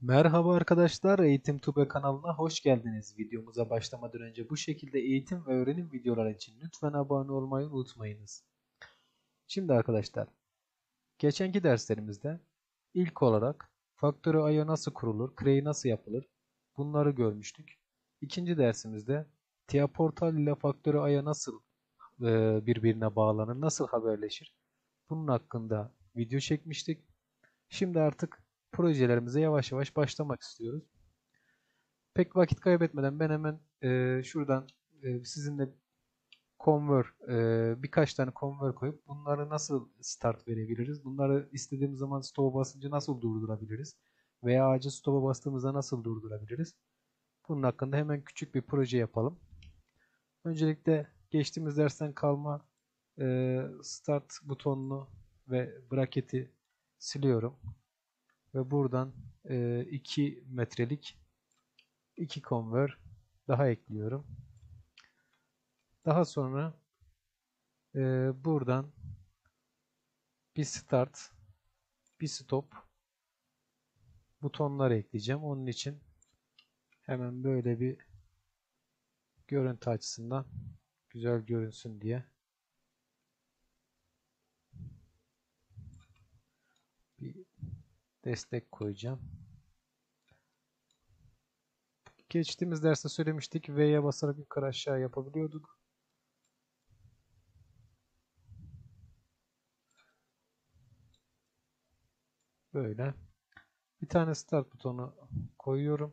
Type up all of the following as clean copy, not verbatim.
Merhaba arkadaşlar, Eğitim Tube kanalına hoş geldiniz. Videomuza başlamadan önce bu şekilde eğitim ve öğrenim videoları için lütfen abone olmayı unutmayınız. Şimdi arkadaşlar, geçenki derslerimizde ilk olarak faktörü aya nasıl kurulur, kreyi nasıl yapılır bunları görmüştük. İkinci dersimizde TIA Portal ile faktörü aya nasıl birbirine bağlanır, nasıl haberleşir bunun hakkında video çekmiştik. Şimdi artık projelerimize yavaş yavaş başlamak istiyoruz. Pek vakit kaybetmeden ben hemen şuradan sizinle birkaç tane convert koyup bunları nasıl start verebiliriz? Bunları istediğimiz zaman stop'a basınca nasıl durdurabiliriz? Veya acil stop'a bastığımızda nasıl durdurabiliriz? Bunun hakkında hemen küçük bir proje yapalım. Öncelikle geçtiğimiz dersten kalma start butonunu ve bracket'i siliyorum. Ve buradan 2 metrelik 2 convert daha ekliyorum. Daha sonra buradan bir start, bir stop butonları ekleyeceğim. Onun için hemen böyle bir görüntü açısından güzel görünsün diye bir destek koyacağım. Geçtiğimiz derste söylemiştik. V'ye basarak yukarı aşağı yapabiliyorduk. Böyle. Bir tane start butonu koyuyorum.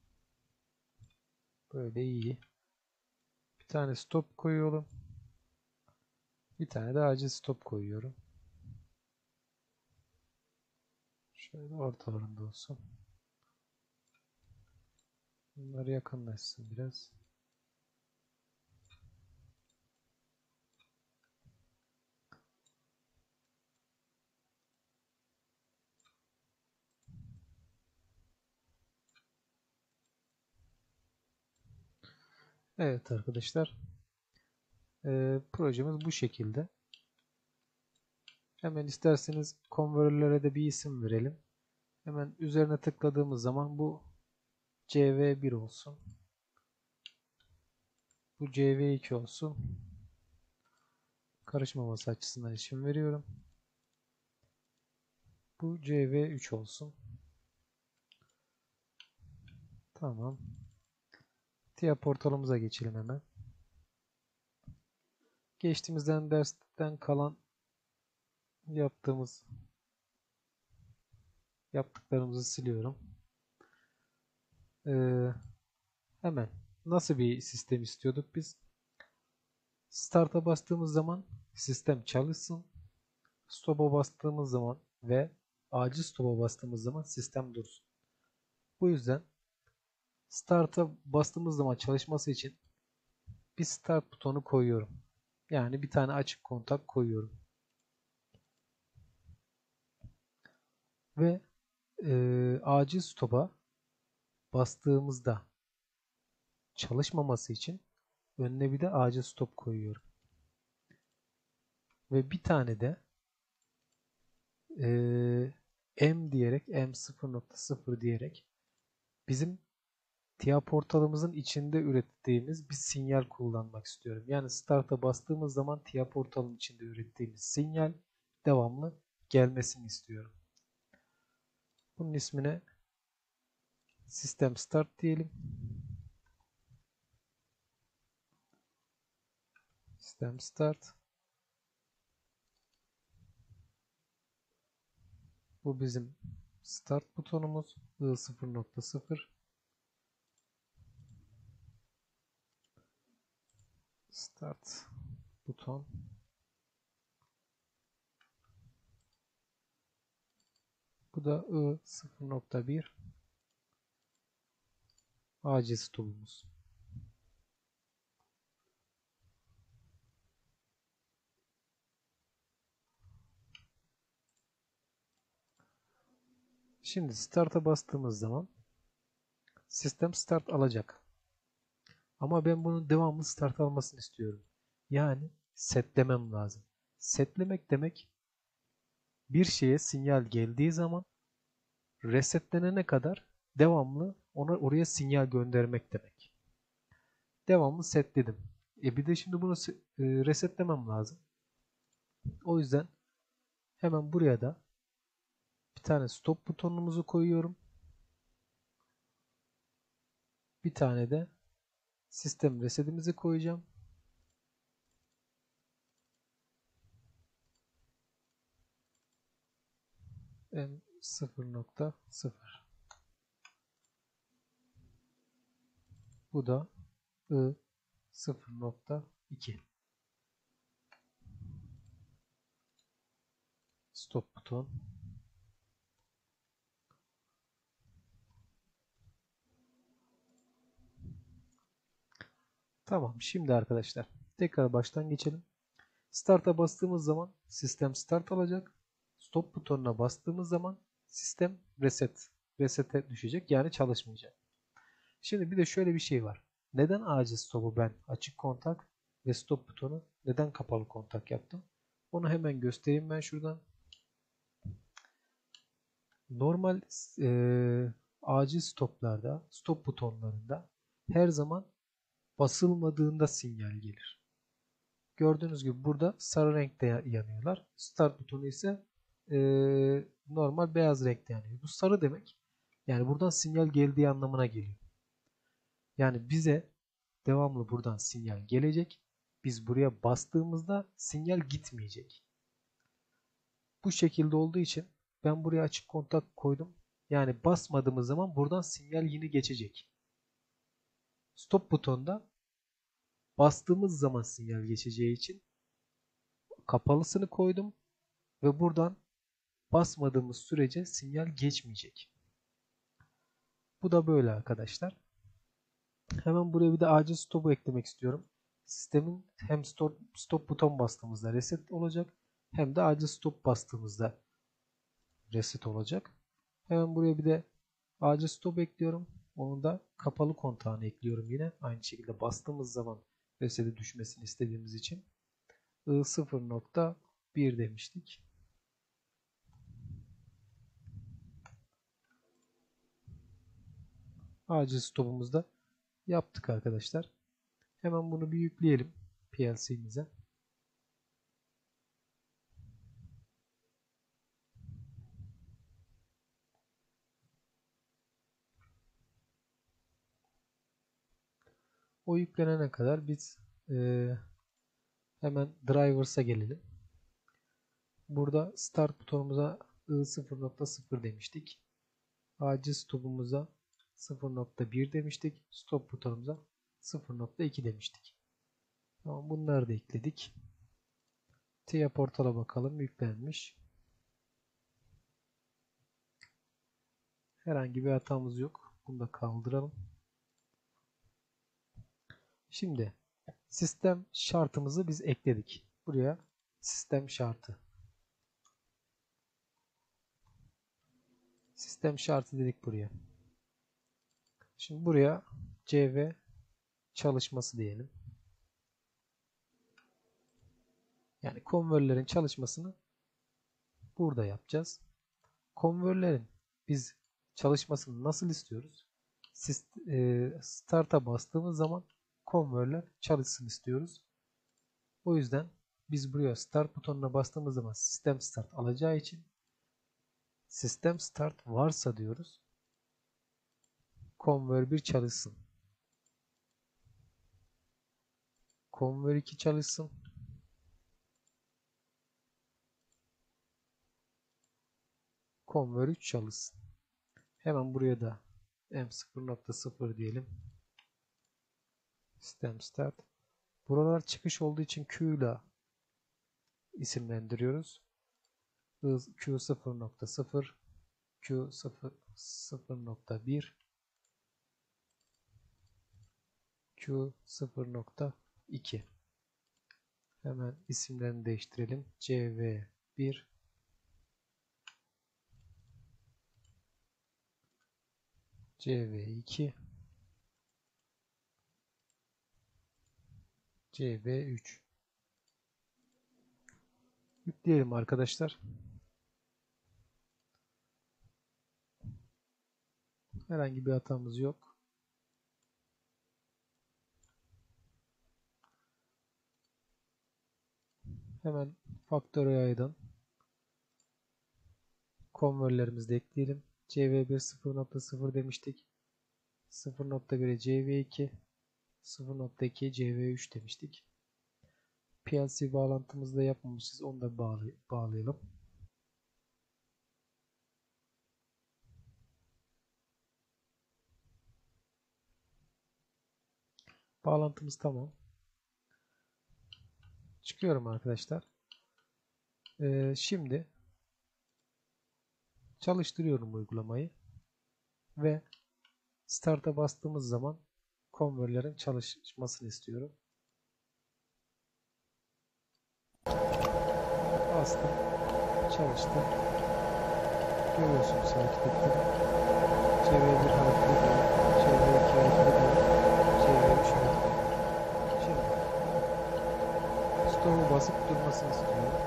Böyle iyi. Bir tane stop koyuyorum. Bir tane de acil stop koyuyorum. Şöyle ortalarında olsun. Bunları yakınlaşsın biraz. Evet arkadaşlar. Projemiz bu şekilde. Hemen isterseniz converter'lere de bir isim verelim. Hemen üzerine tıkladığımız zaman bu CV1 olsun. Bu CV2 olsun. Karışmaması açısından isim veriyorum. Bu CV3 olsun. Tamam. Diğer portalımıza geçelim hemen. Geçtiğimizden dersten kalan yaptıklarımızı siliyorum. Hemen nasıl bir sistem istiyorduk biz? Start'a bastığımız zaman sistem çalışsın. Stop'a bastığımız zaman ve acil stop'a bastığımız zaman sistem dursun. Bu yüzden start'a bastığımız zaman çalışması için bir start butonu koyuyorum. Yani bir tane açık kontak koyuyorum. Ve acil stop'a bastığımızda çalışmaması için önüne bir de acil stop koyuyorum. Ve bir tane de M diyerek M0.0 diyerek bizim TIA portalımızın içinde ürettiğimiz bir sinyal kullanmak istiyorum. Yani start'a bastığımız zaman TIA portalın içinde ürettiğimiz sinyal devamlı gelmesini istiyorum. Bunun ismine System Start diyelim. System Start. Bu bizim Start butonumuz. I0.0 Start buton. Bu da I0.1 acil stopumuz. Şimdi Start'a bastığımız zaman sistem Start alacak. Ama ben bunun devamlı start almasını istiyorum. Yani setlemem lazım. Setlemek demek bir şeye sinyal geldiği zaman resetlenene kadar devamlı oraya sinyal göndermek demek. Devamlı setledim. Bir de şimdi bunu resetlemem lazım. O yüzden hemen buraya da bir tane stop butonumuzu koyuyorum. Bir tane de sistem resetimizi koyacağım. M0.0. Bu da I0.2. Stop buton. Tamam. Şimdi arkadaşlar tekrar baştan geçelim. Start'a bastığımız zaman sistem start alacak. Stop butonuna bastığımız zaman sistem reset'e düşecek. Yani çalışmayacak. Şimdi bir de şöyle bir şey var. Neden acil stop'u ben açık kontak ve stop butonu neden kapalı kontak yaptım? Onu hemen göstereyim ben şuradan. Normal acil stoplarda, stop butonlarında her zaman basılmadığında sinyal gelir. Gördüğünüz gibi burada sarı renkte yanıyorlar. Start butonu ise normal beyaz renkte yanıyor. Bu sarı demek. Yani buradan sinyal geldiği anlamına geliyor. Yani bize devamlı buradan sinyal gelecek. Biz buraya bastığımızda sinyal gitmeyecek. Bu şekilde olduğu için ben buraya açık kontak koydum. Yani basmadığımız zaman buradan sinyal yine geçecek. Stop butonda bastığımız zaman sinyal geçeceği için kapalısını koydum ve buradan basmadığımız sürece sinyal geçmeyecek. Bu da böyle arkadaşlar. Hemen buraya bir de acil stop'u eklemek istiyorum. Sistemin hem stop buton bastığımızda reset olacak hem de acil stop bastığımızda reset olacak. Hemen buraya bir de acil stop ekliyorum. Onun da kapalı kontağını ekliyorum yine. Aynı şekilde bastığımız zaman reset'e düşmesini istediğimiz için. I0.1 demiştik. Acil stop'umuzu da yaptık arkadaşlar. Hemen bunu bir yükleyelim PLC'mize. O yüklenene kadar biz hemen Drivers'a gelelim. Burada Start butonumuza I0.0 demiştik. Acil stop'umuza 0.1 demiştik. Stop butonumuza 0.2 demiştik. Tamam, bunları da ekledik. TIA portala bakalım, yüklenmiş. Herhangi bir hatamız yok. Bunu da kaldıralım. Şimdi sistem şartımızı biz ekledik. Buraya sistem şartı. Sistem şartı dedik buraya. Şimdi buraya CV çalışması diyelim. Yani konvörlerin çalışmasını burada yapacağız. Konvörlerin biz çalışmasını nasıl istiyoruz? Start'a bastığımız zaman konvörler çalışsın istiyoruz. O yüzden biz buraya Start butonuna bastığımız zaman sistem start alacağı için sistem start varsa diyoruz. Konvör 1 çalışsın. Konvör 2 çalışsın. Konvör 3 çalışsın. Hemen buraya da M0.0 diyelim. Sistem start. Buralar çıkış olduğu için Q ile isimlendiriyoruz. Q0.0, Q0.1, Q0.2. Hemen isimlerini değiştirelim. CV1, CV2, CV3. Yükleyelim arkadaşlar. Herhangi bir hatamız yok. Hemen Factory.I'dan konvörlerimizi de ekleyelim. CV1 0.0 demiştik. 0.1'e CV2, 0.2'ye CV3 demiştik. PLC bağlantımızı da yapmamışız. Onu da bağlayalım. Bağlantımız tamam. Çıkıyorum arkadaşlar. Şimdi çalıştırıyorum uygulamayı ve Start'a bastığımız zaman konvörlerin çalışmasını istiyorum. Bastım. Çalıştı. Görüyorsunuz hareketleri. CV1 hareket ediyor. CV2 hareket ediyor. CV3 hareket ediyor. Şimdi stop'u basıp durmasını istiyorum.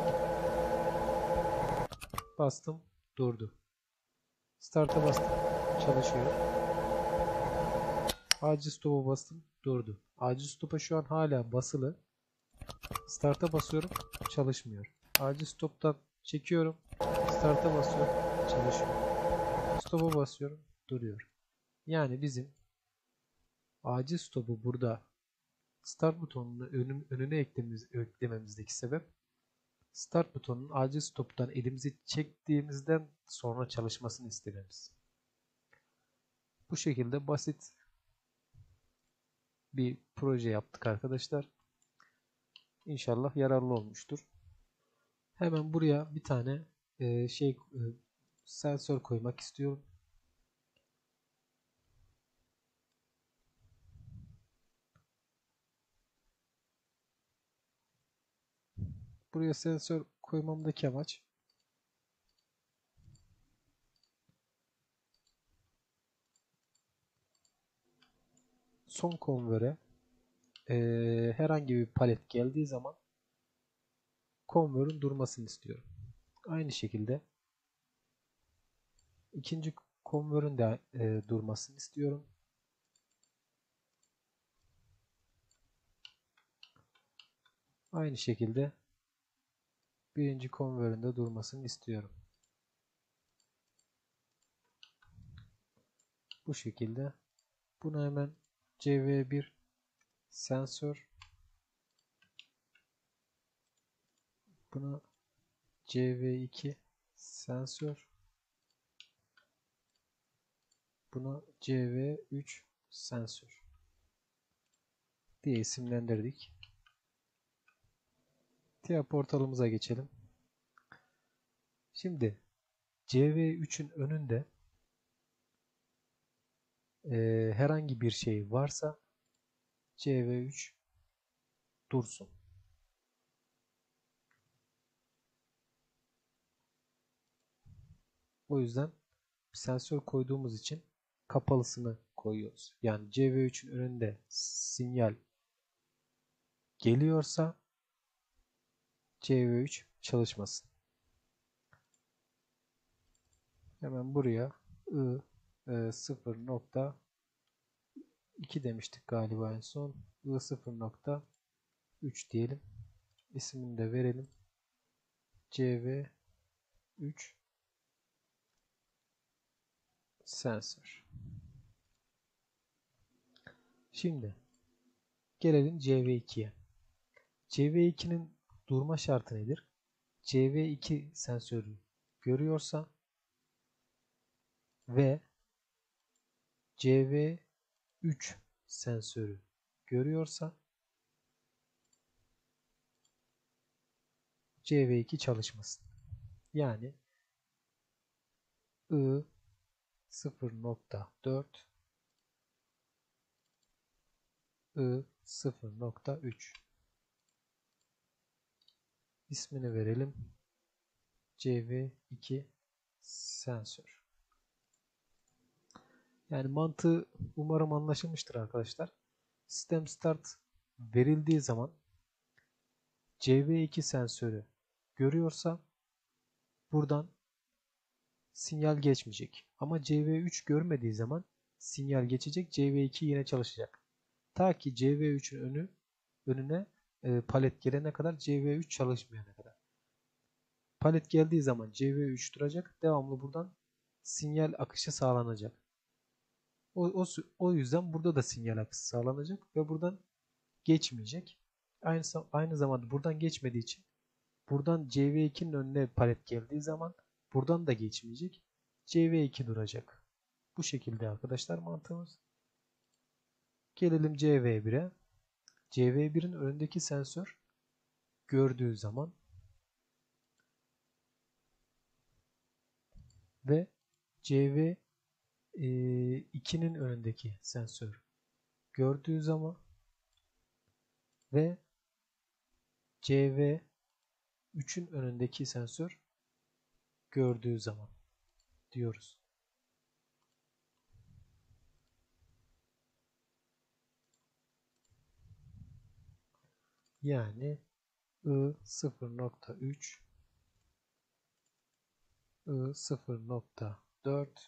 Bastım. Durdu. Start'a bastım. Çalışıyor. Acil stop'a bastım. Durdu. Acil stop'a şu an hala basılı. Start'a basıyorum. Çalışmıyor. Acil stop'tan çekiyorum. Start'a basıyorum. Çalışıyor. Stop'a basıyorum. Duruyor. Yani bizim acil stop'u burada start butonunu önüne eklememizdeki sebep start butonunun acil stop'tan elimizi çektiğimizden sonra çalışmasını istememiz. Bu şekilde basit bir proje yaptık arkadaşlar. İnşallah yararlı olmuştur. Hemen buraya bir tane sensör koymak istiyorum. Buraya sensör koymamdaki amaç son konvöre herhangi bir palet geldiği zaman konvörün durmasını istiyorum. Aynı şekilde ikinci konvörün de durmasını istiyorum. Aynı şekilde birinci konvörün de durmasını istiyorum. Bu şekilde. Bunu hemen CV1 sensör, buna CV2 sensör, buna CV3 sensör diye isimlendirdik. TIA portalımıza geçelim. Şimdi CV3'ün önünde herhangi bir şey varsa CV3 dursun. O yüzden sensör koyduğumuz için kapalısını koyuyoruz. Yani CV3'ün önünde sinyal geliyorsa CV3 çalışmasın. Hemen buraya I 0.2 demiştik galiba en son. I 0.3 diyelim. İsmini de verelim. CV3 sensör. Şimdi gelelim CV2'ye. CV2'nin durma şartı nedir? CV2 sensörü görüyorsa ve CV3 sensörü görüyorsa CV2 çalışmasın. Yani I 0.4 I 0.3 ismini verelim. CV2 sensör. Yani mantığı umarım anlaşılmıştır arkadaşlar. Sistem start verildiği zaman CV2 sensörü görüyorsa buradan sinyal geçmeyecek. Ama CV3 görmediği zaman sinyal geçecek, CV2 yine çalışacak. Ta ki CV3'ün önüne palet gelene kadar, CV3 çalışmayana kadar. Palet geldiği zaman CV3 duracak. Devamlı buradan sinyal akışı sağlanacak. O yüzden burada da sinyal akışı sağlanacak ve buradan geçmeyecek. Aynı zamanda buradan geçmediği için buradan CV2'nin önüne palet geldiği zaman buradan da geçmeyecek. CV2 duracak. Bu şekilde arkadaşlar mantığımız. Gelelim CV1'e. CV1'in önündeki sensör gördüğü zaman ve CV2'nin önündeki sensör gördüğü zaman ve CV3'ün önündeki sensör gördüğü zaman diyoruz. Yani I0.3, I0.4,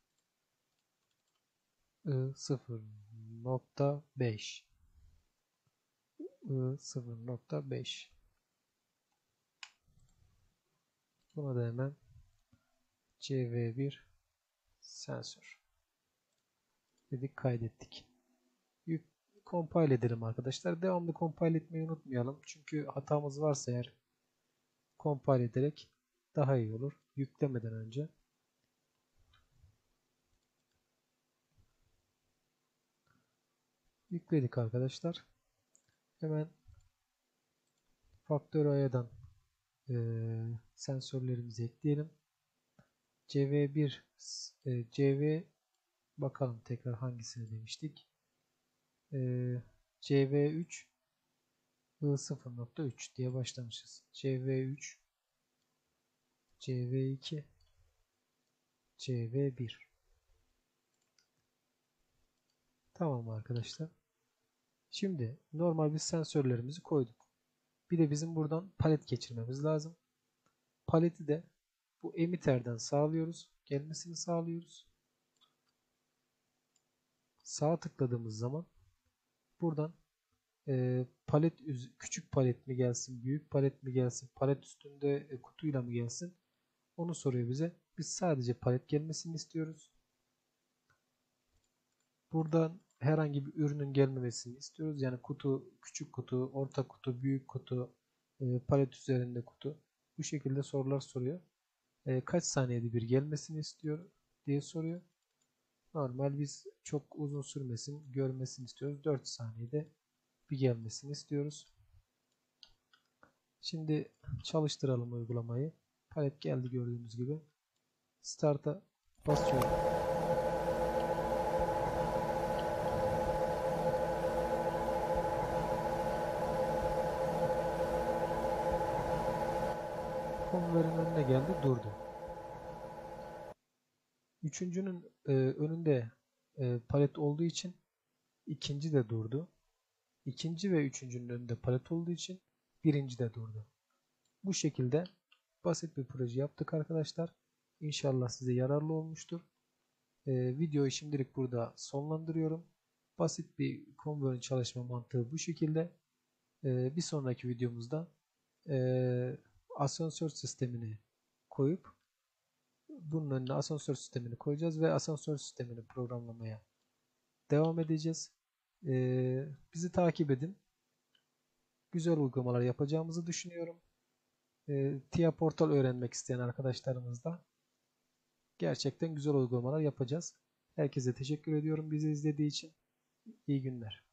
I0.5, I0.5. Buna da hemen CV1 sensör dedik, kaydettik. Compile edelim arkadaşlar. Devamlı compile etmeyi unutmayalım. Çünkü hatamız varsa eğer compile ederek daha iyi olur. Yüklemeden önce. Yükledik arkadaşlar. Hemen faktör aya'dan sensörlerimizi ekleyelim. CV1 CV bakalım tekrar hangisini demiştik. CV3 I0.3 diye başlamışız. CV3, CV2, CV1. Tamam arkadaşlar. Şimdi normal biz sensörlerimizi koyduk. Bir de bizim buradan palet geçirmemiz lazım. Paleti de bu emitterden sağlıyoruz. Gelmesini sağlıyoruz. Sağ tıkladığımız zaman buradan palet küçük palet mi gelsin, büyük palet mi gelsin, palet üstünde kutuyla mı gelsin, onu soruyor bize. Biz sadece palet gelmesini istiyoruz. Buradan herhangi bir ürünün gelmemesini istiyoruz. Yani kutu, küçük kutu, orta kutu, büyük kutu, palet üzerinde kutu. Bu şekilde sorular soruyor. Kaç saniyede bir gelmesini istiyor diye soruyor. Normal biz çok uzun sürmesin, görmesini istiyoruz. 4 saniyede bir gelmesini istiyoruz. Şimdi çalıştıralım uygulamayı. Palet geldi gördüğünüz gibi. Start'a basıyorum. Konveyörün önüne geldi, durdu. Üçüncünün önünde palet olduğu için ikinci de durdu. İkinci ve üçüncünün önünde palet olduğu için birinci de durdu. Bu şekilde basit bir proje yaptık arkadaşlar. İnşallah size yararlı olmuştur. Videoyu şimdilik burada sonlandırıyorum. Basit bir konveyörün çalışma mantığı bu şekilde. Bir sonraki videomuzda asansör sistemini koyup bunun önüne asansör sistemini koyacağız ve asansör sistemini programlamaya devam edeceğiz. Bizi takip edin. Güzel uygulamalar yapacağımızı düşünüyorum. TIA Portal öğrenmek isteyen arkadaşlarımız da gerçekten güzel uygulamalar yapacağız. Herkese teşekkür ediyorum bizi izlediği için. İyi günler.